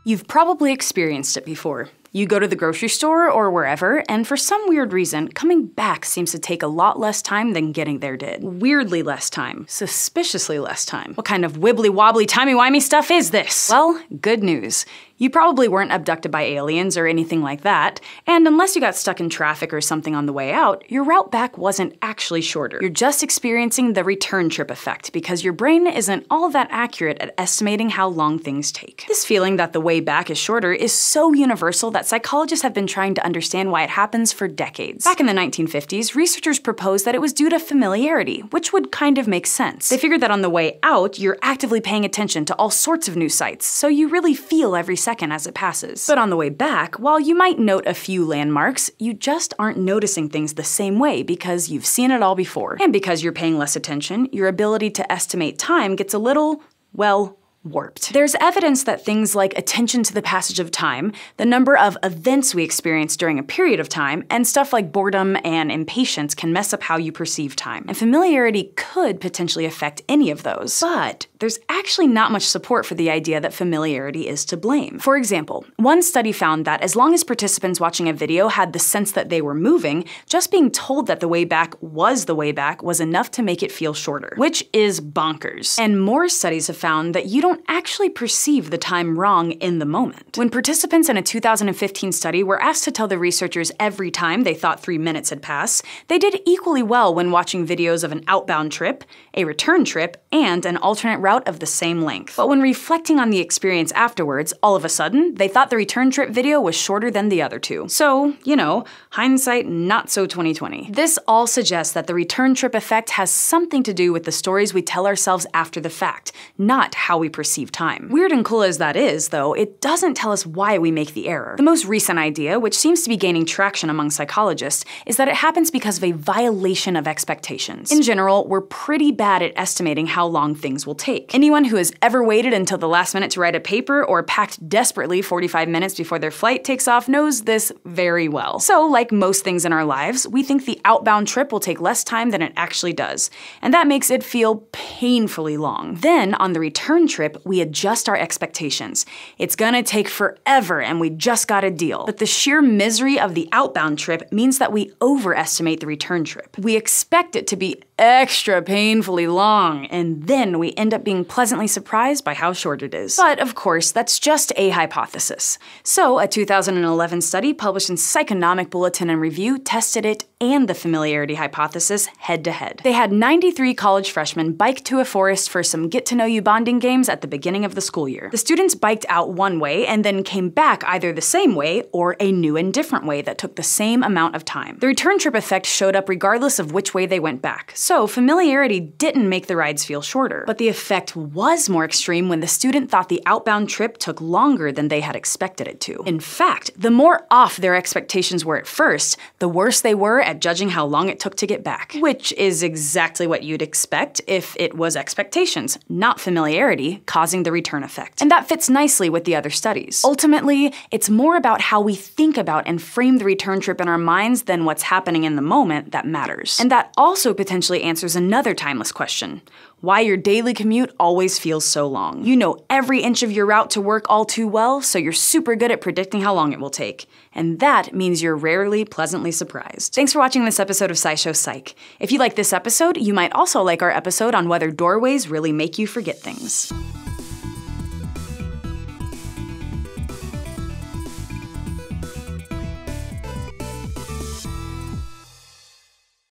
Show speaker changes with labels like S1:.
S1: You've probably experienced it before. You go to the grocery store or wherever, and for some weird reason, coming back seems to take a lot less time than getting there did. Weirdly less time. Suspiciously less time. What kind of wibbly-wobbly timey-wimey stuff is this? Well, good news. You probably weren't abducted by aliens or anything like that, and unless you got stuck in traffic or something on the way out, your route back wasn't actually shorter. You're just experiencing the return trip effect because your brain isn't all that accurate at estimating how long things take. This feeling that the way back is shorter is so universal that psychologists have been trying to understand why it happens for decades. Back in the 1950s, researchers proposed that it was due to familiarity, which would kind of make sense. They figured that on the way out, you're actively paying attention to all sorts of new sights, so you really feel every second as it passes. But on the way back, while you might note a few landmarks, you just aren't noticing things the same way because you've seen it all before. And because you're paying less attention, your ability to estimate time gets a little, well, warped. There's evidence that things like attention to the passage of time, the number of events we experience during a period of time, and stuff like boredom and impatience can mess up how you perceive time. And familiarity could potentially affect any of those. But there's actually not much support for the idea that familiarity is to blame. For example, one study found that as long as participants watching a video had the sense that they were moving, just being told that the way back was enough to make it feel shorter, which is bonkers. And more studies have found that you don't actually perceive the time wrong in the moment. When participants in a 2015 study were asked to tell the researchers every time they thought 3 minutes had passed, they did equally well when watching videos of an outbound trip, a return trip, and an alternate route of the same length. But when reflecting on the experience afterwards, all of a sudden, they thought the return trip video was shorter than the other two. So, you know, hindsight not so 2020. This all suggests that the return trip effect has something to do with the stories we tell ourselves after the fact, not how we perceive time. Weird and cool as that is, though, it doesn't tell us why we make the error. The most recent idea, which seems to be gaining traction among psychologists, is that it happens because of a violation of expectations. In general, we're pretty bad at estimating how long things will take. Anyone who has ever waited until the last minute to write a paper or packed desperately 45 minutes before their flight takes off knows this very well. So, like most things in our lives, we think the outbound trip will take less time than it actually does, and that makes it feel painfully long. Then, on the return trip, we adjust our expectations. It's gonna take forever and we just got a deal. But the sheer misery of the outbound trip means that we overestimate the return trip. We expect it to be extra painfully long, and then we end up being pleasantly surprised by how short it is. But of course, that's just a hypothesis. So, a 2011 study published in Psychonomic Bulletin and Review tested it and the familiarity hypothesis head-to-head. They had 93 college freshmen bike to a forest for some get-to-know-you bonding games at the beginning of the school year. The students biked out one way and then came back either the same way or a new and different way that took the same amount of time. The return trip effect showed up regardless of which way they went back. So familiarity didn't make the rides feel shorter, but the effect was more extreme when the student thought the outbound trip took longer than they had expected it to. In fact, the more off their expectations were at first, the worse they were at judging how long it took to get back. Which is exactly what you'd expect if it was expectations, not familiarity, causing the return effect. And that fits nicely with the other studies. Ultimately, it's more about how we think about and frame the return trip in our minds than what's happening in the moment that matters. And that also potentially answers another timeless question: why your daily commute always feels so long. You know every inch of your route to work all too well, so you're super good at predicting how long it will take. And that means you're rarely pleasantly surprised. Thanks for watching this episode of SciShow Psych. If you like this episode, you might also like our episode on whether doorways really make you forget things.